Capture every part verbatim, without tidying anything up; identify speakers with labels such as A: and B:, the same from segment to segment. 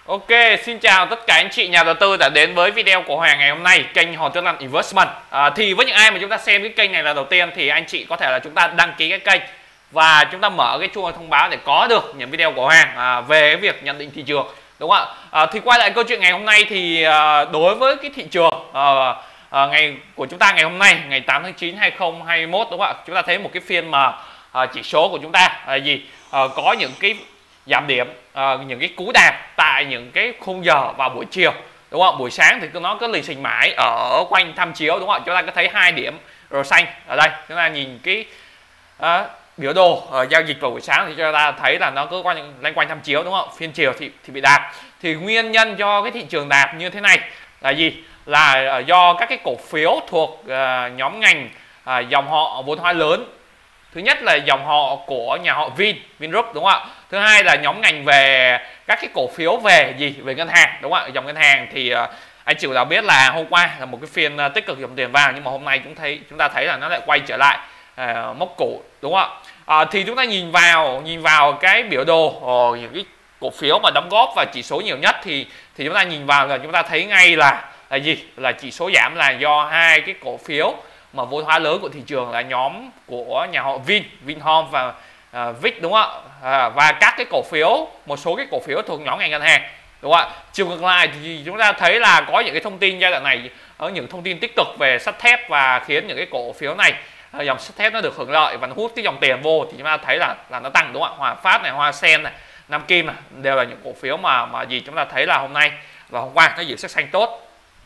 A: Ok, xin chào tất cả anh chị nhà đầu tư đã đến với video của Hoàng ngày hôm nay, kênh Hoàng Tuấn Anh Investment. À, thì với những ai mà chúng ta xem cái kênh này là đầu tiên thì anh chị có thể là chúng ta đăng ký cái kênh và chúng ta mở cái chuông thông báo để có được những video của Hoàng à, về cái việc nhận định thị trường, đúng không ạ? À, thì quay lại câu chuyện ngày hôm nay thì à, đối với cái thị trường à, à, ngày của chúng ta ngày hôm nay ngày tám tháng chín năm hai nghìn không trăm hai mươi mốt, đúng không ạ? Chúng ta thấy một cái phiên mà à, chỉ số của chúng ta là gì à, có những cái giảm điểm, à, những cái cú đạp tại những cái khung giờ vào buổi chiều, đúng không? Buổi sáng thì nó cứ lì xình mãi ở quanh tham chiếu, đúng không? Chúng ta có thấy hai điểm rồi xanh ở đây. Chúng ta nhìn cái à, biểu đồ uh, giao dịch vào buổi sáng thì chúng ta thấy là nó cứ quanh loanh quanh tham chiếu, đúng không? Phiên chiều thì thì bị đạp. Thì nguyên nhân cho cái thị trường đạp như thế này là gì? Là uh, do các cái cổ phiếu thuộc uh, nhóm ngành uh, dòng họ vốn hóa lớn. Thứ nhất là dòng họ của nhà họ Vin, Vingroup, đúng không ạ? Thứ hai là nhóm ngành về các cái cổ phiếu về gì? Về ngân hàng, đúng không ạ? Dòng ngân hàng thì uh, anh chị đã biết là hôm qua là một cái phiên uh, tích cực dòng tiền vào, nhưng mà hôm nay chúng thấy chúng ta thấy là nó lại quay trở lại uh, mốc cũ, đúng không ạ? Uh, thì chúng ta nhìn vào nhìn vào cái biểu đồ uh, những cái cổ phiếu mà đóng góp vào chỉ số nhiều nhất thì thì chúng ta nhìn vào là chúng ta thấy ngay là là gì? Là chỉ số giảm là do hai cái cổ phiếu mà vốn hóa lớn của thị trường là nhóm của nhà họ Vin, Vinhome và uh, Vic, đúng không ạ? À, và các cái cổ phiếu, một số cái cổ phiếu thuộc nhóm ngành ngân hàng, đúng không ạ? Chiều ngược lại thì chúng ta thấy là có những cái thông tin giai đoạn này ở những thông tin tích cực về sắt thép và khiến những cái cổ phiếu này, dòng sắt thép nó được hưởng lợi và nó hút cái dòng tiền vô thì chúng ta thấy là là nó tăng, đúng không ạ? Hòa Phát này, Hoa Sen này, Nam Kim này đều là những cổ phiếu mà mà gì chúng ta thấy là hôm nay và hôm qua nó giữ sắc xanh tốt.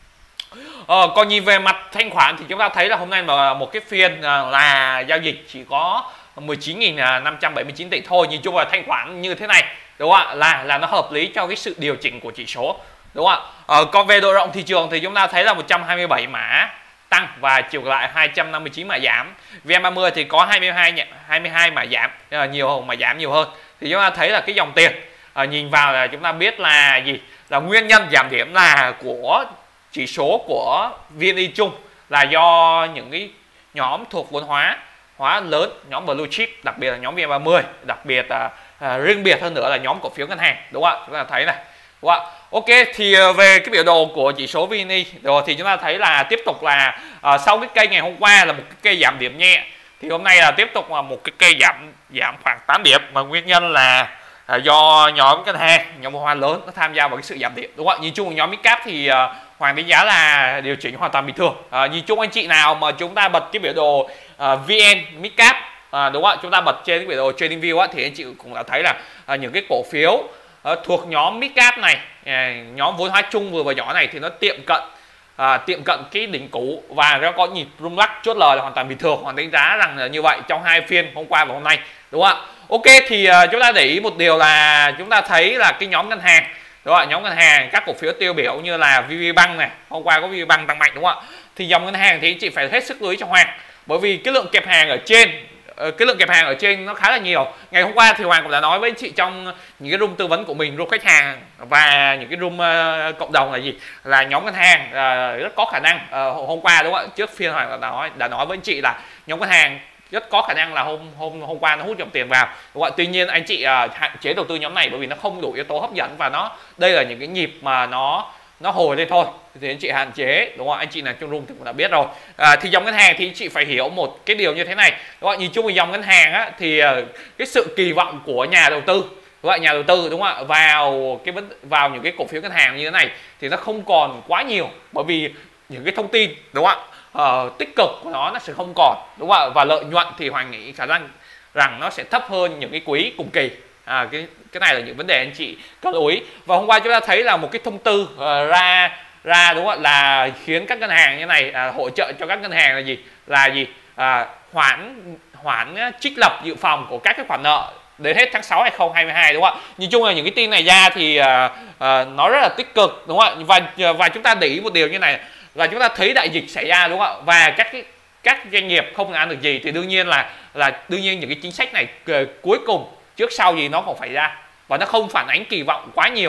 A: Ờ, còn nhìn về mặt thanh khoản thì chúng ta thấy là hôm nay mà một cái phiên là giao dịch chỉ có mười chín nghìn năm trăm bảy mươi chín tỷ thôi. Nhìn chung là thanh khoản như thế này, đúng không ạ? Là là nó hợp lý cho cái sự điều chỉnh của chỉ số, đúng không ạ? Ờ, còn về độ rộng thị trường thì chúng ta thấy là một trăm hai mươi bảy mã tăng và chiều lại hai trăm năm mươi chín mã giảm. vê en ba mươi thì có hai mươi hai hai mươi hai mã giảm, nhiều mà giảm nhiều hơn. Thì chúng ta thấy là cái dòng tiền à, nhìn vào là chúng ta biết là gì? Là nguyên nhân giảm điểm là của chỉ số của vê en i chung là do những cái nhóm thuộc vốn hóa hóa lớn, nhóm blue chip, đặc biệt là nhóm vê en ba mươi, đặc biệt là à, riêng biệt hơn nữa là nhóm cổ phiếu ngân hàng, đúng không ạ? Chúng ta thấy này, đúng không ạ? Ok, thì về cái biểu đồ của chỉ số vê en i rồi thì chúng ta thấy là tiếp tục là à, sau cái cây ngày hôm qua là một cái cây giảm điểm nhẹ thì hôm nay là tiếp tục là một cái cây giảm giảm khoảng tám điểm, mà nguyên nhân là à, do nhóm ngân hàng, nhóm vốn hóa lớn nó tham gia vào cái sự giảm điểm, đúng không ạ? Nhìn chung nhóm Midcap thì à, Hoàng đánh giá là điều chỉnh hoàn toàn bình thường. À, nhìn chung anh chị nào mà chúng ta bật cái biểu đồ à, vê en Midcap, à, đúng không ạ? Chúng ta bật trên cái biểu đồ TradingView á, thì anh chị cũng đã thấy là à, những cái cổ phiếu à, thuộc nhóm Midcap này, à, nhóm vốn hóa chung vừa và nhỏ này thì nó tiệm cận à, tiệm cận cái đỉnh cũ và nó có nhịp rung lắc chốt lời là hoàn toàn bình thường. Hoàng đánh giá rằng là như vậy trong hai phiên hôm qua và hôm nay, đúng không ạ? Ok, thì à, chúng ta để ý một điều là chúng ta thấy là cái nhóm ngân hàng, đúng không ạ? Nhóm ngân hàng các cổ phiếu tiêu biểu như là vê vê Bank này, hôm qua có vê vê Bank tăng mạnh, đúng không ạ? Thì dòng ngân hàng thì anh chị phải hết sức lưu ý cho Hoàng, bởi vì cái lượng kẹp hàng ở trên cái lượng kẹp hàng ở trên nó khá là nhiều. Ngày hôm qua thì Hoàng cũng đã nói với anh chị trong những cái room tư vấn của mình, room khách hàng và những cái room uh, cộng đồng là gì? Là nhóm ngân hàng uh, rất có khả năng uh, hôm qua, đúng không ạ? Trước phiên Hoàng đã nói đã nói với anh chị là nhóm ngân hàng rất có khả năng là hôm hôm hôm qua nó hút dòng tiền vào, đúng không ạ? Tuy nhiên anh chị uh, hạn chế đầu tư nhóm này bởi vì nó không đủ yếu tố hấp dẫn và nó đây là những cái nhịp mà nó nó hồi lên thôi thì anh chị hạn chế, đúng không? Anh chị nào trong room thì cũng đã biết rồi. À, thì dòng ngân hàng thì anh chị phải hiểu một cái điều như thế này, đúng không? Nhìn chung về dòng ngân hàng á, thì uh, cái sự kỳ vọng của nhà đầu tư, đúng không? Nhà đầu tư, đúng không ạ? Vào cái vấn vào những cái cổ phiếu ngân hàng như thế này thì nó không còn quá nhiều, bởi vì những cái thông tin, đúng không ạ? Uh, tích cực của nó nó sẽ không còn, đúng không ạ? Và lợi nhuận thì Hoàng nghĩ khả năng rằng nó sẽ thấp hơn những cái quý cùng kỳ. À, cái cái này là những vấn đề anh chị cần lưu ý. Và hôm qua chúng ta thấy là một cái thông tư uh, ra ra đúng không ạ, là khiến các ngân hàng như này à, hỗ trợ cho các ngân hàng là gì là gì à, hoãn hoãn trích lập dự phòng của các cái khoản nợ đến hết tháng sáu hai nghìn không trăm hai mươi hai, đúng không ạ? Nhìn chung là những cái tin này ra thì à, à, nó rất là tích cực, đúng không ạ? Và và chúng ta để ý một điều như này là chúng ta thấy đại dịch xảy ra, đúng không ạ? Và các cái các doanh nghiệp không ăn được gì thì đương nhiên là là đương nhiên những cái chính sách này cuối cùng trước sau gì nó còn phải ra và nó không phản ánh kỳ vọng quá nhiều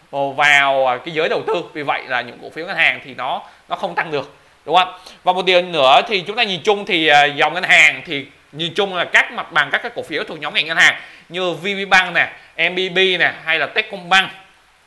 A: vào cái giới đầu tư, vì vậy là những cổ phiếu ngân hàng thì nó nó không tăng được, đúng không? Và một điều nữa thì chúng ta nhìn chung thì dòng ngân hàng thì nhìn chung là các mặt bằng các cái cổ phiếu thuộc nhóm ngành ngân hàng như vê vê Bank này, em bê bê này hay là Techcombank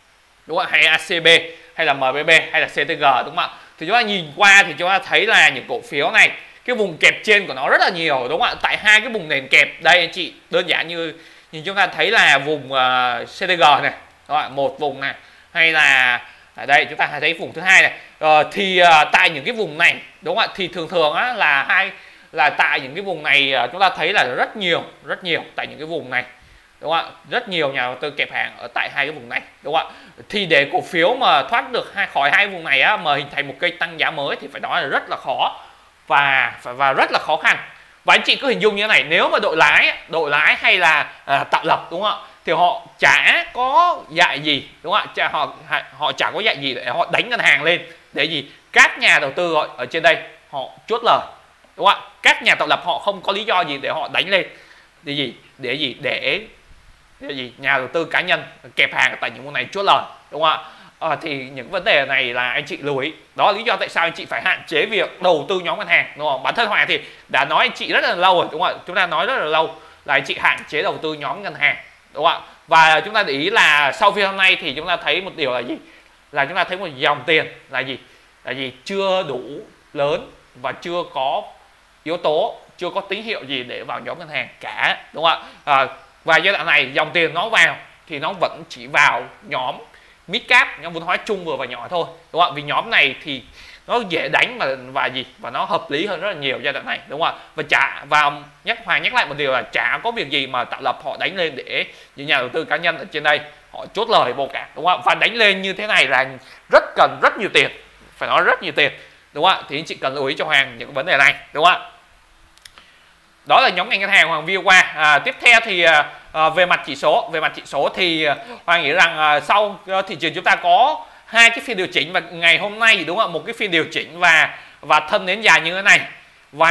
A: đúng không ạ, hay a xê bê hay là em bê bê hay là xê tê giê, đúng không ạ. Thì chúng ta nhìn qua thì chúng ta thấy là những cổ phiếu này cái vùng kẹp trên của nó rất là nhiều, đúng không ạ, tại hai cái vùng nền kẹp đây anh chị, đơn giản như nhìn chúng ta thấy là vùng uh, xê tê giê này, đúng không ạ, một vùng này, hay là ở đây chúng ta thấy vùng thứ hai này. Uh, thì uh, tại những cái vùng này, đúng không ạ, thì thường thường á, là hai là tại những cái vùng này uh, chúng ta thấy là rất nhiều rất nhiều tại những cái vùng này, đúng không ạ, rất nhiều nhà đầu tư kẹp hàng ở tại hai cái vùng này, đúng không ạ. Thì để cổ phiếu mà thoát được hai khỏi hai vùng này á, mà hình thành một cây tăng giá mới thì phải nói là rất là khó và và rất là khó khăn. Và anh chị cứ hình dung như thế này, nếu mà đội lái đội lái hay là à, tạo lập, đúng không ạ, thì họ chả có dạy gì, đúng không ạ, chả, họ họ chả có dạy gì để họ đánh ngân hàng lên để gì các nhà đầu tư ở, ở trên đây họ chốt lời, đúng không ạ. Các nhà tạo lập họ không có lý do gì để họ đánh lên để gì để gì để, để gì nhà đầu tư cá nhân kẹp hàng tại những vùng này chốt lời, đúng không ạ. À, thì những vấn đề này là anh chị lưu ý, đó là lý do tại sao anh chị phải hạn chế việc đầu tư nhóm ngân hàng, đúng không? Bản thân Hoàng thì đã nói anh chị rất là lâu rồi, đúng không ạ, chúng ta nói rất là lâu là anh chị hạn chế đầu tư nhóm ngân hàng, đúng không ạ. Và chúng ta để ý là sau phiên hôm nay thì chúng ta thấy một điều là gì, là chúng ta thấy một dòng tiền là gì là gì chưa đủ lớn và chưa có yếu tố, chưa có tín hiệu gì để vào nhóm ngân hàng cả, đúng không ạ. À, và giai đoạn này dòng tiền nó vào thì nó vẫn chỉ vào nhóm mid cap, nhóm vốn hóa chung vừa và nhỏ thôi, đúng không ạ. Vì nhóm này thì nó dễ đánh và và gì và nó hợp lý hơn rất là nhiều giai đoạn này, đúng không ạ. Và trả vào nhắc Hoàng nhắc lại một điều là chả có việc gì mà tạo lập họ đánh lên để những nhà đầu tư cá nhân ở trên đây họ chốt lời vô cả, đúng không ạ. Và đánh lên như thế này là rất cần rất nhiều tiền, phải nói rất nhiều tiền, đúng không ạ. Thì anh chị cần lưu ý cho Hoàng những vấn đề này, đúng không ạ. Đó là nhóm ngành ngân hàng Hoàng view qua. À, tiếp theo thì à, về mặt chỉ số, về mặt chỉ số thì à, Hoàng nghĩ rằng à, sau à, thị trường chúng ta có hai cái phiên điều chỉnh và ngày hôm nay, đúng không ạ, một cái phiên điều chỉnh và và thân nến dài như thế này và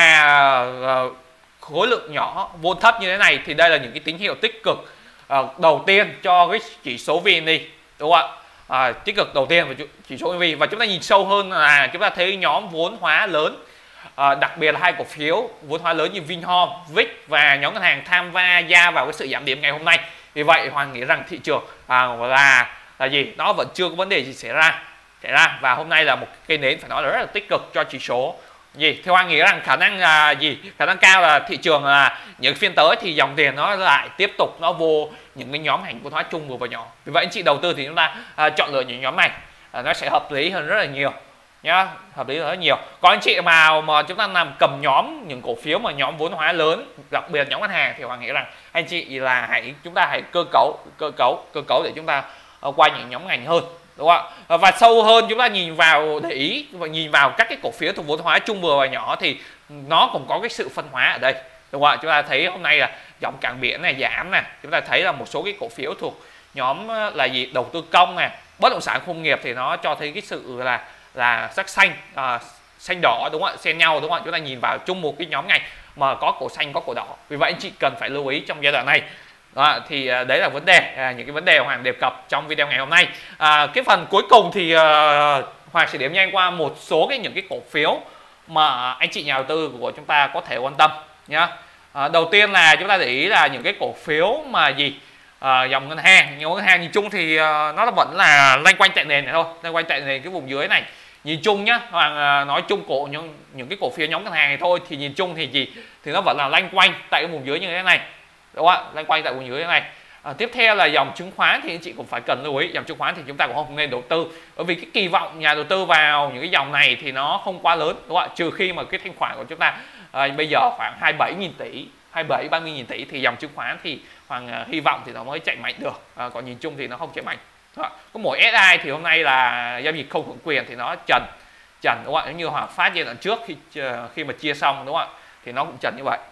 A: à, khối lượng nhỏ, vốn thấp như thế này, thì đây là những cái tín hiệu tích cực à, đầu tiên cho cái chỉ số vê en i, đúng không ạ. À, tích cực đầu tiên về chỉ số vê en i. Và chúng ta nhìn sâu hơn là chúng ta thấy nhóm vốn hóa lớn, À, đặc biệt là hai cổ phiếu vốn hóa lớn như Vinhome, vê i xê và nhóm ngân hàng tham gia vào cái sự giảm điểm ngày hôm nay. Vì vậy Hoàng nghĩ rằng thị trường à, là là gì nó vẫn chưa có vấn đề gì xảy ra xảy ra và hôm nay là một cây nến phải nói là rất là tích cực cho chỉ số gì. Theo Hoàng nghĩ rằng khả năng là gì khả năng cao là thị trường là những phiên tới thì dòng tiền nó lại tiếp tục nó vô những cái nhóm ngành vốn hóa chung vừa và nhỏ. Vì vậy anh chị đầu tư thì chúng ta à, chọn lựa những nhóm này à, nó sẽ hợp lý hơn rất là nhiều nhá, hợp lý rất nhiều. Còn anh chị mà mà chúng ta làm cầm nhóm những cổ phiếu mà nhóm vốn hóa lớn, đặc biệt nhóm ngân hàng, thì Hoàng nghĩ rằng anh chị là hãy chúng ta hãy cơ cấu cơ cấu cơ cấu để chúng ta uh, qua những nhóm ngành hơn, đúng không ạ. Và sâu hơn chúng ta nhìn vào để ý và nhìn vào các cái cổ phiếu thuộc vốn hóa chung vừa và nhỏ thì nó cũng có cái sự phân hóa ở đây, đúng không ạ. Chúng ta thấy hôm nay là dòng cảng biển này giảm này, chúng ta thấy là một số cái cổ phiếu thuộc nhóm là gì đầu tư công này, bất động sản công nghiệp thì nó cho thấy cái sự là là sắc xanh, à, xanh đỏ, đúng không ạ, xen nhau, đúng không ạ. Chúng ta nhìn vào chung một cái nhóm ngành mà có cổ xanh có cổ đỏ. Vì vậy anh chị cần phải lưu ý trong giai đoạn này. Đó, thì à, đấy là vấn đề à, những cái vấn đề Hoàng đề cập trong video ngày hôm nay. À, cái phần cuối cùng thì à, Hoàng sẽ điểm nhanh qua một số cái những cái cổ phiếu mà anh chị nhà đầu tư của chúng ta có thể quan tâm nhá. À, đầu tiên là chúng ta để ý là những cái cổ phiếu mà gì à, dòng ngân hàng, nhiều ngân hàng nhìn chung thì à, nó vẫn là loanh quanh tại nền này thôi, loanh quanh tại nền cái vùng dưới này. Nhìn chung nhá, Hoàng à, nói chung cổ những những cái cổ phiếu nhóm ngân hàng này thôi, thì nhìn chung thì gì thì nó vẫn là loanh quanh tại cái vùng dưới như thế này, đúng không ạ, loanh quanh tại vùng dưới như thế này. À, tiếp theo là dòng chứng khoán thì anh chị cũng phải cần lưu ý, dòng chứng khoán thì chúng ta cũng không nên đầu tư, bởi vì cái kỳ vọng nhà đầu tư vào những cái dòng này thì nó không quá lớn, đúng không ạ, trừ khi mà cái thanh khoản của chúng ta à, bây giờ khoảng hai mươi bảy nghìn tỷ, hai mươi bảy ba mươi nghìn tỷ thì dòng chứng khoán thì Hoàng à, hy vọng thì nó mới chạy mạnh được, à, còn nhìn chung thì nó không chạy mạnh. Đó. Có mỗi ét i thì hôm nay là giao dịch không hưởng quyền thì nó trần trần, đúng không ạ, giống như Hoàng Phát giai đoạn trước khi khi mà chia xong, đúng không ạ, thì nó cũng trần như vậy.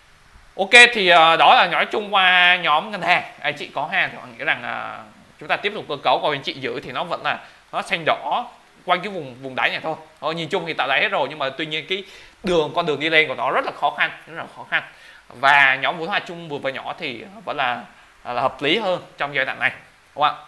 A: Ok, thì uh, đó là nói chung qua nhóm ngân hàng. Anh chị có hàng thì Hoàng nghĩ rằng uh, chúng ta tiếp tục cơ cấu, còn anh chị giữ thì nó vẫn là nó xanh đỏ quanh cái vùng vùng đáy này thôi. Ờ, nhìn chung thì tạo đáy hết rồi, nhưng mà tuy nhiên cái đường con đường đi lên của nó rất là khó khăn, rất là khó khăn. Và nhóm vốn hóa chung vừa và nhỏ thì vẫn là, là hợp lý hơn trong giai đoạn này, đúng không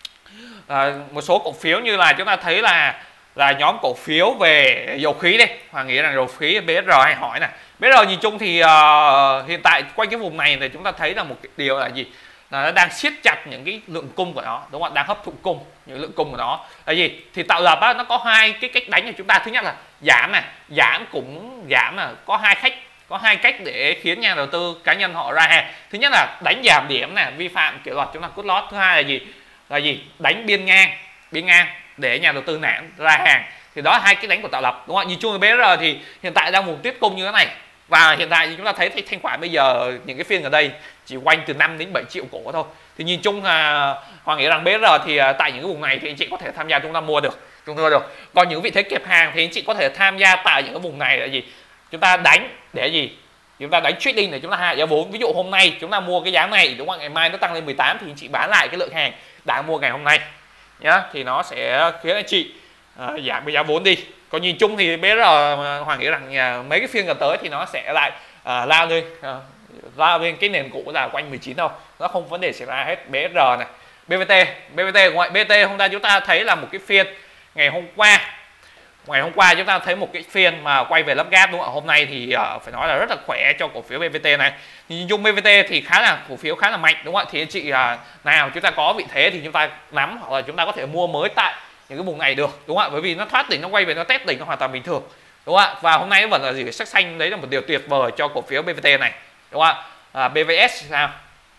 A: ạ? À, một số cổ phiếu như là chúng ta thấy là là nhóm cổ phiếu về dầu khí đây, Hoàng nghĩ rằng dầu khí bê ét rờ hay hỏi này, bê ét rờ nhìn chung thì uh, hiện tại quanh cái vùng này thì chúng ta thấy là một cái điều là gì là nó đang siết chặt những cái lượng cung của nó, đúng không ạ, đang hấp thụ cung, những lượng cung của nó là gì. Thì tạo lập á, nó có hai cái cách đánh của chúng ta. Thứ nhất là giảm này, giảm cũng giảm là có hai cách có hai cách để khiến nhà đầu tư cá nhân họ ra hàng. Thứ nhất là đánh giảm điểm này, vi phạm kỷ luật chúng ta cút lót. Thứ hai là gì là gì đánh biên ngang biên ngang để nhà đầu tư nản ra hàng. Thì đó là hai cái đánh của tạo lập, đúng không ạ. Nhìn chung bê rờ thì hiện tại đang vùng tiếp cung như thế này, và hiện tại thì chúng ta thấy thanh khoản bây giờ những cái phiên ở đây chỉ quanh từ năm đến bảy triệu cổ thôi. Thì nhìn chung là Hoàng nghĩ rằng bê rờ thì tại những cái vùng này thì anh chị có thể tham gia, chúng ta mua được chúng ta được. Còn những vị thế kẹp hàng thì anh chị có thể tham gia tại những cái vùng này là gì, chúng ta đánh để gì, chúng ta đánh trading để chúng ta hạ giá vốn. Ví dụ hôm nay chúng ta mua cái giá này, đúng không, ngày mai nó tăng lên mười tám thì anh chị bán lại cái lượng hàng đã mua ngày hôm nay nhá, thì nó sẽ khiến anh chị uh, giảm cái giá vốn đi. Còn nhìn chung thì bê rờ Hoàng nghĩ rằng uh, mấy cái phiên gần tới thì nó sẽ lại uh, lao lên uh, lao lên cái nền cũ là quanh mười chín thôi, nó không vấn đề xảy ra hết. bê rờ này, bê vê tê bê vê tê ngoại bê vê tê hôm nay chúng ta thấy là một cái phiên ngày hôm qua ngày hôm qua chúng ta thấy một cái phiên mà quay về lắp gáp, đúng không ạ. Hôm nay thì uh, phải nói là rất là khỏe cho cổ phiếu bê vê tê này. Nhìn chung bê vê tê thì khá là cổ phiếu khá là mạnh, đúng không ạ. Thì anh chị uh, nào chúng ta có vị thế thì chúng ta nắm, hoặc là chúng ta có thể mua mới tại những cái vùng này được, đúng không ạ. Bởi vì nó thoát đỉnh, nó quay về nó test đỉnh nó hoàn toàn bình thường, đúng không ạ. Và hôm nay nó vẫn là gì sắc xanh, đấy là một điều tuyệt vời cho cổ phiếu bê vê tê này, đúng không ạ. À, bê vê ét sao?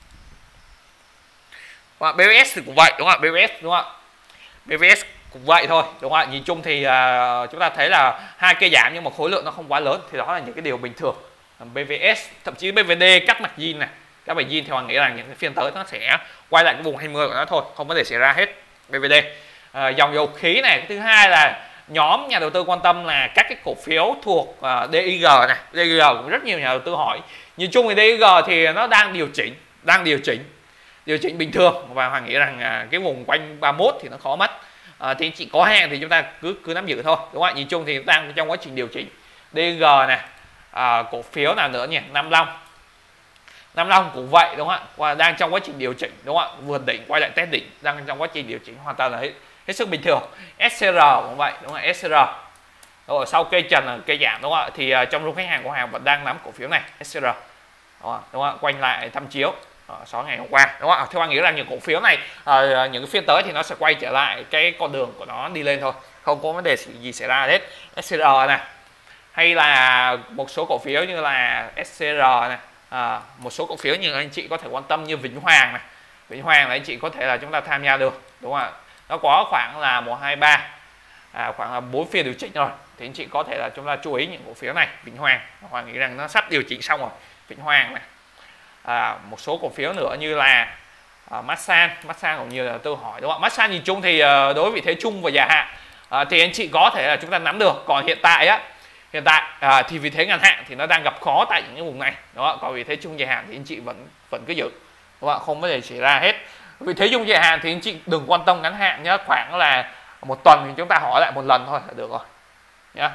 A: Và bê vê ét thì cũng vậy, đúng không ạ. bê vê ét đúng không ạ. bê vê ét cũng vậy thôi, đúng không ạ. Nhìn chung thì uh, chúng ta thấy là hai cây giảm nhưng mà khối lượng nó không quá lớn, thì đó là những cái điều bình thường. bê vê ét thậm chí bê vê đê cắt mặt zin này, các bài zin thì Hoàng nghĩ rằng những cái phiên tới nó sẽ quay lại cái vùng hai mươi của nó thôi, không vấn đề xảy ra hết. bê vê đê uh, dòng dầu khí này. Thứ hai là nhóm nhà đầu tư quan tâm là các cái cổ phiếu thuộc uh, đê i giê này. đê i giê cũng rất nhiều nhà đầu tư hỏi. Nhìn chung thì đê i giê thì nó đang điều chỉnh đang điều chỉnh điều chỉnh bình thường, và Hoàng nghĩ rằng uh, cái vùng quanh ba mươi mốt thì nó khó mất. À, thì chị có hàng thì chúng ta cứ cứ nắm giữ thôi, đúng không ạ. Nhìn chung thì đang trong quá trình điều chỉnh. đê i giê này, à, cổ phiếu nào nữa nhỉ, Nam Long Nam Long cũng vậy, đúng không ạ. Và đang trong quá trình điều chỉnh, đúng không ạ, vượt đỉnh quay lại test đỉnh, đang trong quá trình điều chỉnh hoàn toàn là hết, hết sức bình thường. ét xê rờ cũng vậy, đúng không ạ. ét xê rờ rồi sau cây trần là cây giảm, đúng không ạ. Thì uh, trong lúc khách hàng của hàng vẫn đang nắm cổ phiếu này ét xê rờ, đúng không ạ, đúng không ạ? Quanh lại thăm chiếu sáu ngày hôm qua, đúng không ạ. Theo anh nghĩ rằng những cổ phiếu này à, những cái phiên tới thì nó sẽ quay trở lại cái con đường của nó đi lên thôi, không có vấn đề gì xảy ra hết. ét xê rờ này, hay là một số cổ phiếu như là ét xê rờ này, à, một số cổ phiếu như anh chị có thể quan tâm như Vĩnh Hoàng này. Vĩnh Hoàng là anh chị có thể là chúng ta tham gia được, đúng không ạ. Nó có khoảng là một hai ba à, khoảng là bốn phiên điều chỉnh rồi, thì anh chị có thể là chúng ta chú ý những cổ phiếu này. Vĩnh Hoàng, Hoàng nghĩ rằng nó sắp điều chỉnh xong rồi. Vĩnh Hoàng này, à, một số cổ phiếu nữa như là uh, Masan Masan cũng nhiều là tôi hỏi, đúng không ạ. Masan nhìn chung thì uh, đối với vị thế chung và dài hạn uh, thì anh chị có thể là chúng ta nắm được. Còn hiện tại á hiện tại uh, thì vị thế ngắn hạn thì nó đang gặp khó tại những cái vùng này, đúng không ạ. Còn vị thế chung dài hạn thì anh chị vẫn vẫn cứ giữ, đúng không ạ, không có thể xảy ra hết. Vị thế chung dài hạn thì anh chị đừng quan tâm ngắn hạn nhé, khoảng là một tuần thì chúng ta hỏi lại một lần thôi là được rồi nhá.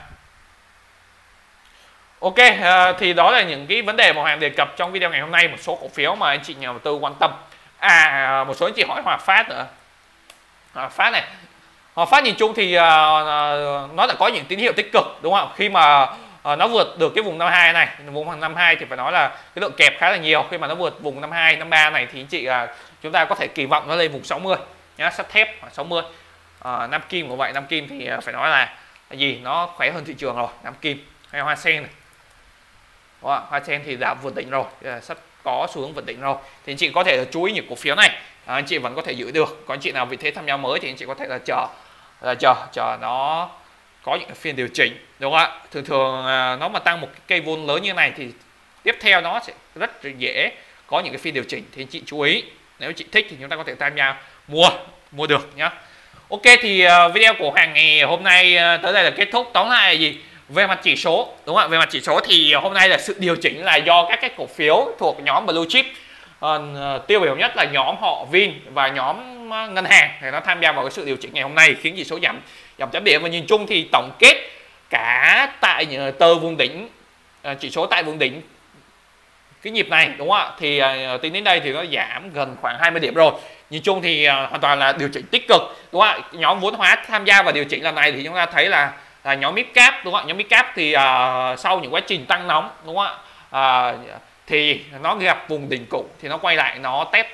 A: Ok, uh, thì đó là những cái vấn đề mà Hoàng đề cập trong video ngày hôm nay, một số cổ phiếu mà anh chị nhà đầu tư quan tâm. À, một số anh chị hỏi Hòa Phát nữa. Hòa Phát này, Hòa Phát nhìn chung thì uh, nó đã có những tín hiệu tích cực, đúng không ạ. Khi mà uh, nó vượt được cái vùng năm hai này, vùng năm hai thì phải nói là cái lượng kẹp khá là nhiều. Khi mà nó vượt vùng năm hai, năm ba này thì anh chị uh, chúng ta có thể kỳ vọng nó lên vùng sáu mươi nhá, sắt thép khoảng sáu mươi. Uh, Nam Kim cũng vậy, Nam Kim thì uh, phải nói là, là gì, nó khỏe hơn thị trường rồi. Nam Kim hay Hoa Sen này, Hoa Sen thì đã vượt đỉnh rồi, sắp có xu hướng vượt đỉnh rồi, thì anh chị có thể là chú ý những cổ phiếu này, à, anh chị vẫn có thể giữ được. Còn anh chị nào vị thế tham gia mới thì anh chị có thể là chờ là chờ chờ nó có những phiên điều chỉnh, đúng không ạ. Thường thường à, nó mà tăng một cái cây vốn lớn như này thì tiếp theo nó sẽ rất dễ có những cái phiên điều chỉnh, thì anh chị chú ý. Nếu chị thích thì chúng ta có thể tham gia mua mua được nhá. Ok, thì uh, video của Hoàng ngày hôm nay uh, tới đây là kết thúc. Tóm lại là gì, về mặt chỉ số, đúng không ạ. Về mặt chỉ số thì hôm nay là sự điều chỉnh là do các cái cổ phiếu thuộc nhóm blue chip, uh, tiêu biểu nhất là nhóm họ Vin và nhóm uh, ngân hàng thì nó tham gia vào cái sự điều chỉnh ngày hôm nay, khiến chỉ số giảm giảm chấm điểm. Và nhìn chung thì tổng kết cả tại tờ vùng đỉnh, uh, chỉ số tại vùng đỉnh cái nhịp này, đúng không ạ, thì uh, tính đến đây thì nó giảm gần khoảng hai mươi điểm rồi. Nhìn chung thì uh, hoàn toàn là điều chỉnh tích cực, đúng không ạ. Nhóm vốn hóa tham gia vào điều chỉnh lần này thì chúng ta thấy là là nhóm midcap, đúng không ạ. Nhóm midcap thì uh, sau những quá trình tăng nóng, đúng không ạ, uh, thì nó gặp vùng đỉnh cũ thì nó quay lại nó test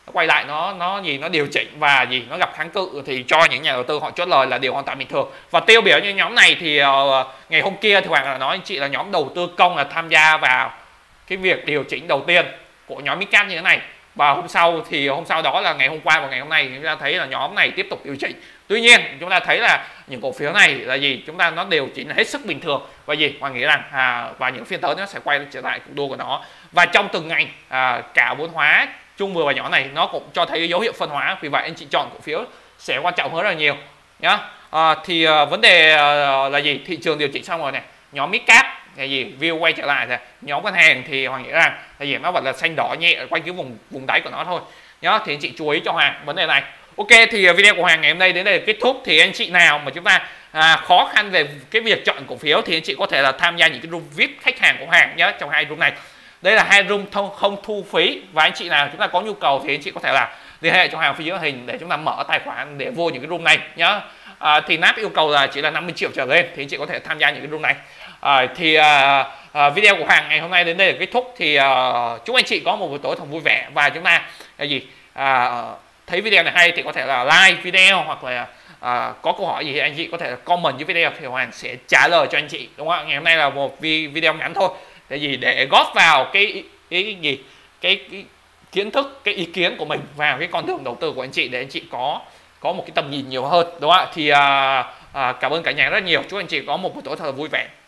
A: quay lại nó nó gì nó điều chỉnh và gì nó gặp kháng cự thì cho những nhà đầu tư họ chốt lời là điều hoàn toàn bình thường. Và tiêu biểu như nhóm này thì uh, ngày hôm kia thì Hoàng là nói anh chị là nhóm đầu tư công là tham gia vào cái việc điều chỉnh đầu tiên của nhóm Midcap như thế này, và hôm sau thì hôm sau đó là ngày hôm qua và ngày hôm nay chúng ta thấy là nhóm này tiếp tục điều chỉnh. Tuy nhiên chúng ta thấy là những cổ phiếu này là gì, chúng ta nó điều chỉnh là hết sức bình thường và gì Hoàng nghĩ rằng à, và những phiên tới nó sẽ quay trở lại cuộc đua của nó. Và trong từng ngành à, cả vốn hóa chung vừa và nhỏ này nó cũng cho thấy dấu hiệu phân hóa, vì vậy anh chị chọn cổ phiếu sẽ quan trọng hơn rất là nhiều nhá. À, thì à, vấn đề à, là gì, thị trường điều chỉnh xong rồi này, nhóm Midcap cái gì view quay trở lại rồi, nhóm ngân hàng thì Hoàng nghĩ rằng là gì nó vẫn là xanh đỏ nhẹ quanh cái vùng vùng đáy của nó thôi nhá. Thì anh chị chú ý cho Hoàng vấn đề này. Ok, thì video của Hoàng ngày hôm nay đến đây là kết thúc. Thì anh chị nào mà chúng ta à, khó khăn về cái việc chọn cổ phiếu thì anh chị có thể là tham gia những cái room vi ai pi khách hàng của Hoàng nhé. Trong hai room này, đây là hai room không, không thu phí, và anh chị nào chúng ta có nhu cầu thì anh chị có thể là liên hệ cho Hoàng phía dưới màn hình để chúng ta mở tài khoản để vô những cái room này nhá. À, thì nắp yêu cầu là chỉ là năm mươi triệu trở lên thì anh chị có thể tham gia những cái room này. À, thì à, à, video của Hoàng ngày hôm nay đến đây là kết thúc. Thì à, chúc anh chị có một buổi tối thật vui vẻ, và chúng ta là gì à, thấy video này hay thì có thể là like video, hoặc là à, có câu hỏi gì thì anh chị có thể là comment dưới video thì Hoàng sẽ trả lời cho anh chị, đúng không ạ? Ngày hôm nay là một video ngắn thôi để gì để góp vào cái, cái, cái gì cái, cái kiến thức, cái ý kiến của mình vào cái con đường đầu tư của anh chị, để anh chị có có một cái tầm nhìn nhiều hơn, đúng không ạ? Thì à, à, cảm ơn cả nhà rất nhiều, chúc anh chị có một buổi tối thật là vui vẻ.